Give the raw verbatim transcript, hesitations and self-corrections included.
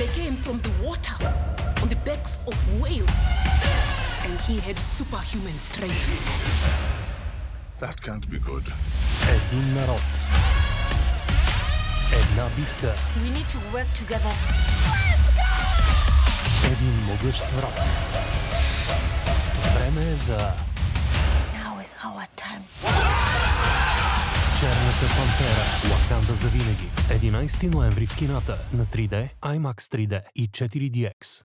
They came from the water on the backs of whales. And he had superhuman strength. That can't be good. Един, народ. Една, битка. We need to work together. Един, могъщ, враг. Време е за... Now is our time. Черната, пантера. Уаканда, завинаги. единайсети ноември в кината на три Д, IMAX три Д и четири Ди Екс.